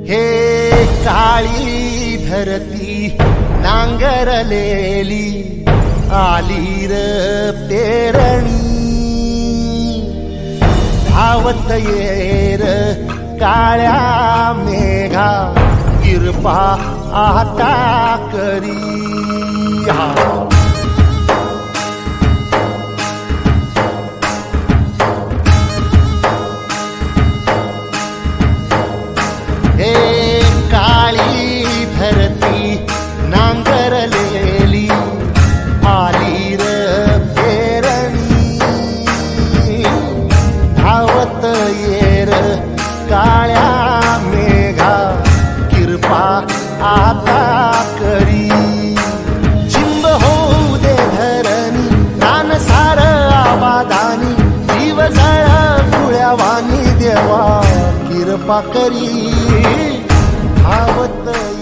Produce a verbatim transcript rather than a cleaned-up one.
हे काळी धरती नांगरलेली आली र पेरणी धावत येर काळ्या मेघा किरपा आता करी हे काळी धरती नांगरलेली आली र पेरणी धावत येर काळ्या मेघा किरपा आता करी चिंब होऊ दे धरणी रान सार आबादानी जीव जळ फुळ्यावानी देवा किरपा करी धावत